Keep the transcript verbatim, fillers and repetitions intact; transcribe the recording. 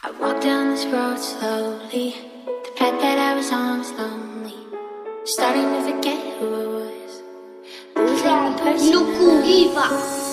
I walked down this road slowly. The path that I was on was lonely. Starting to forget who I was. Losing the person I loved.